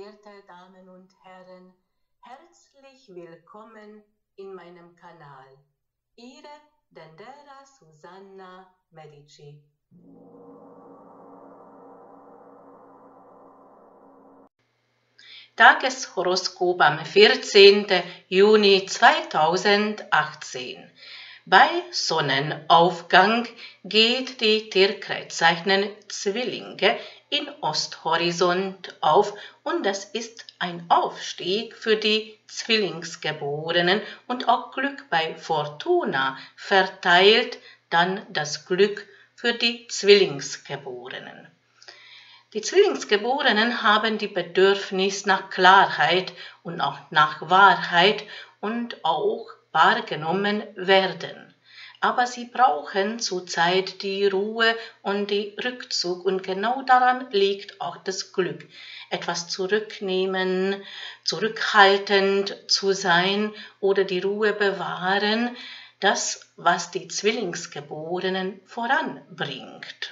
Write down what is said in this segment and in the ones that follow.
verehrte Damen und Herren, herzlich willkommen in meinem Kanal. Ihre Dendera Susanna Medici. Tageshoroskop am 14. Juni 2018. Bei Sonnenaufgang geht die Tierkreiszeichen Zwillinge in Osthorizont auf und das ist ein Aufstieg für die Zwillingsgeborenen und auch Glück bei Fortuna verteilt dann das Glück für die Zwillingsgeborenen. Die Zwillingsgeborenen haben die Bedürfnis nach Klarheit und auch nach Wahrheit und auch wahrgenommen werden. Aber sie brauchen zurzeit die Ruhe und den Rückzug und genau daran liegt auch das Glück. Etwas zurücknehmen, zurückhaltend zu sein oder die Ruhe bewahren, das, was die Zwillingsgeborenen voranbringt.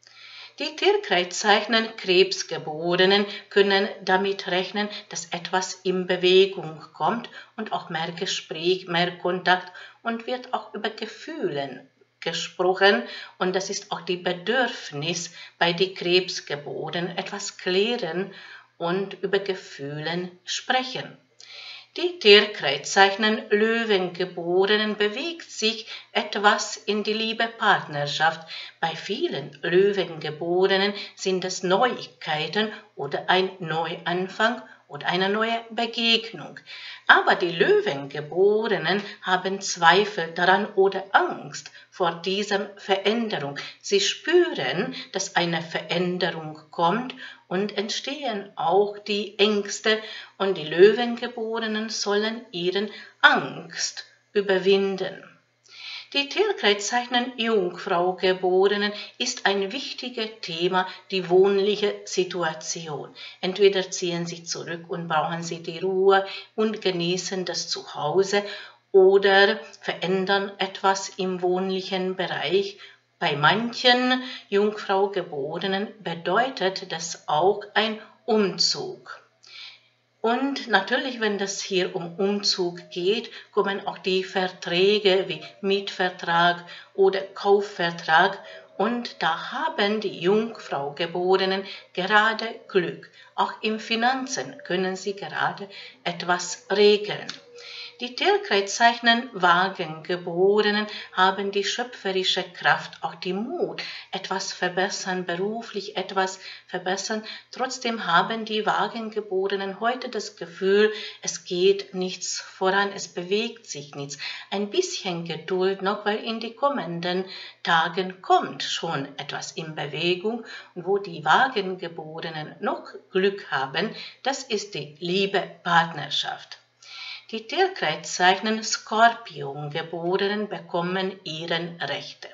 Die Tierkreiszeichen Krebsgeborenen können damit rechnen, dass etwas in Bewegung kommt und auch mehr Gespräch, mehr Kontakt und wird auch über Gefühle gesprochen und das ist auch die Bedürfnis bei den Krebsgeborenen, etwas klären und über Gefühle sprechen. Die Tierkreiszeichen Löwengeborenen bewegt sich etwas in die Liebe-Partnerschaft. Bei vielen Löwengeborenen sind es Neuigkeiten oder ein Neuanfang oder eine neue Begegnung. Aber die Löwengeborenen haben Zweifel daran oder Angst vor dieser Veränderung. Sie spüren, dass eine Veränderung kommt und entstehen auch die Ängste und die Löwengeborenen sollen ihren Angst überwinden. Die Tierkreiszeichen Jungfraugeborenen ist ein wichtiges Thema, die wohnliche Situation. Entweder ziehen sie zurück und brauchen sie die Ruhe und genießen das Zuhause oder verändern etwas im wohnlichen Bereich. Bei manchen Jungfraugeborenen bedeutet das auch ein Umzug. Und natürlich, wenn es hier um Umzug geht, kommen auch die Verträge wie Mietvertrag oder Kaufvertrag und da haben die Jungfraugeborenen gerade Glück. Auch im Finanzen können sie gerade etwas regeln. Die Tierkreiszeichen Wagengeborenen haben die schöpferische Kraft, auch die Mut, etwas verbessern, beruflich etwas verbessern. Trotzdem haben die Wagengeborenen heute das Gefühl, es geht nichts voran, es bewegt sich nichts. Ein bisschen Geduld noch, weil in die kommenden Tagen kommt schon etwas in Bewegung. Und wo die Wagengeborenen noch Glück haben, das ist die Liebe-Partnerschaft. Die Tierkreiszeichen Skorpiongeborenen bekommen ihren Rechte.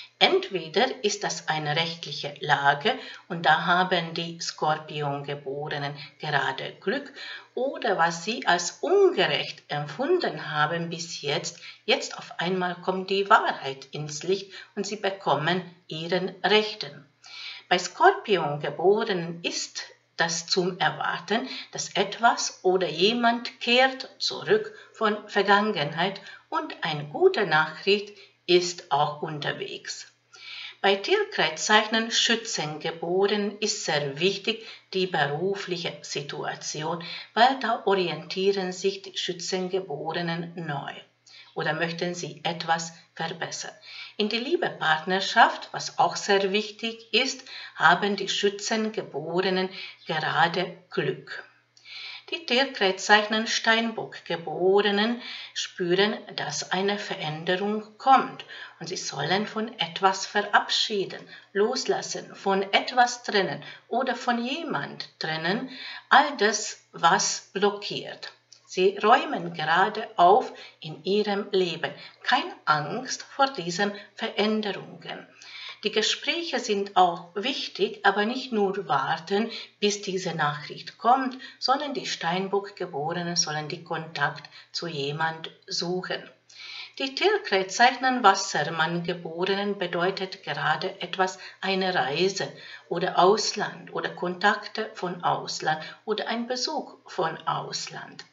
Entweder ist das eine rechtliche Lage und da haben die Skorpiongeborenen gerade Glück oder was sie als ungerecht empfunden haben bis jetzt auf einmal kommt die Wahrheit ins Licht und sie bekommen ihren Rechten. Bei Skorpiongeborenen ist das zum Erwarten, dass etwas oder jemand kehrt zurück von Vergangenheit und eine gute Nachricht ist auch unterwegs. Bei Tierkreiszeichen Schützengeboren ist sehr wichtig die berufliche Situation, weil da orientieren sich die Schützengeborenen neu. Oder möchten sie etwas verbessern. In der Liebe-Partnerschaft, was auch sehr wichtig ist, haben die Schützengeborenen gerade Glück. Die Tierkreiszeichen Steinbock-Geborenen spüren, dass eine Veränderung kommt und sie sollen von etwas verabschieden, loslassen, von etwas trennen oder von jemand trennen, all das, was blockiert. Sie räumen gerade auf in ihrem Leben. Keine Angst vor diesen Veränderungen. Die Gespräche sind auch wichtig, aber nicht nur warten, bis diese Nachricht kommt, sondern die Steinbock-Geborenen sollen die Kontakt zu jemand suchen. Die Tierkreiszeichen Wassermann-Geborenen bedeutet gerade etwas eine Reise oder Ausland oder Kontakte von Ausland oder ein Besuch von Ausland.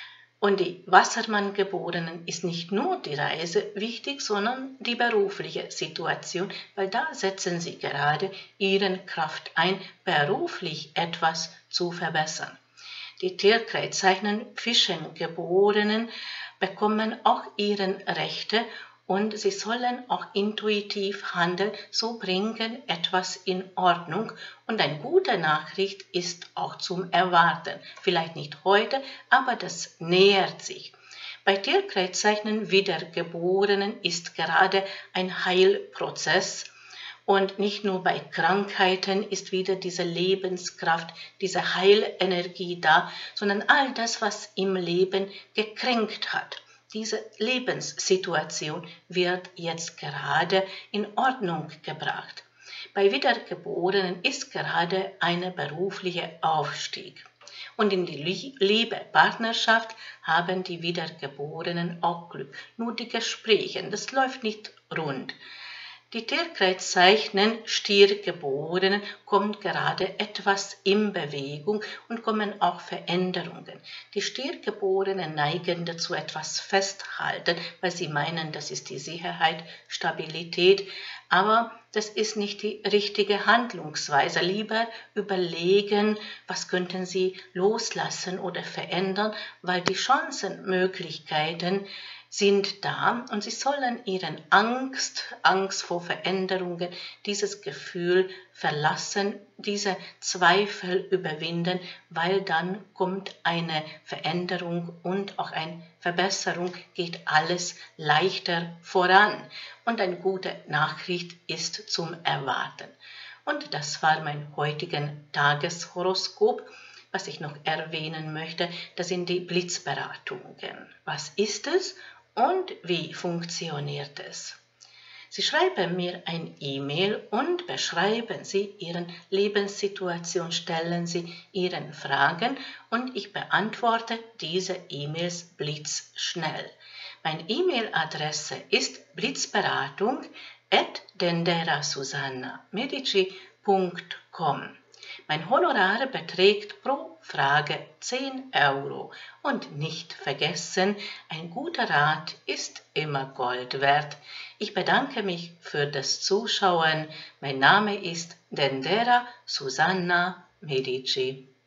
Und die Wassermann-Geborenen ist nicht nur die Reise wichtig, sondern die berufliche Situation, weil da setzen sie gerade ihre Kraft ein, beruflich etwas zu verbessern. Die Tierkreiszeichen Fischen-Geborenen bekommen auch ihre Rechte und sie sollen auch intuitiv handeln, so bringen etwas in Ordnung. Und eine gute Nachricht ist auch zum Erwarten. Vielleicht nicht heute, aber das nähert sich. Bei Tierkreiszeichen Wiedergeborenen ist gerade ein Heilprozess. Und nicht nur bei Krankheiten ist wieder diese Lebenskraft, diese Heilenergie da, sondern all das, was im Leben gekränkt hat. Diese Lebenssituation wird jetzt gerade in Ordnung gebracht. Bei Wiedergeborenen ist gerade ein beruflicher Aufstieg. Und in die Liebe, Partnerschaft haben die Wiedergeborenen auch Glück. Nur die Gespräche, das läuft nicht rund. Die Tierkreiszeichen Stiergeborenen kommt gerade etwas in Bewegung und kommen auch Veränderungen. Die Stiergeborenen neigen dazu etwas festhalten, weil sie meinen, das ist die Sicherheit, Stabilität, aber das ist nicht die richtige Handlungsweise. Lieber überlegen, was könnten sie loslassen oder verändern, weil die Chancen, Möglichkeiten sind da und sie sollen ihren Angst vor Veränderungen, dieses Gefühl verlassen, diese Zweifel überwinden, weil dann kommt eine Veränderung und auch eine Verbesserung, geht alles leichter voran. Und eine gute Nachricht ist zum Erwarten. Und das war mein heutigen Tageshoroskop. Was ich noch erwähnen möchte, das sind die Blitzberatungen. Was ist es und wie funktioniert es? Sie schreiben mir ein E-Mail und beschreiben Sie Ihre Lebenssituation, stellen Sie Ihre Fragen und ich beantworte diese E-Mails blitzschnell. Meine E-Mail-Adresse ist blitzberatung@denderasusanna.medici.com. Mein Honorar beträgt pro Frage 10 € und nicht vergessen, ein guter Rat ist immer Gold wert. Ich bedanke mich für das Zuschauen. Mein Name ist Dendera Susanna Medici.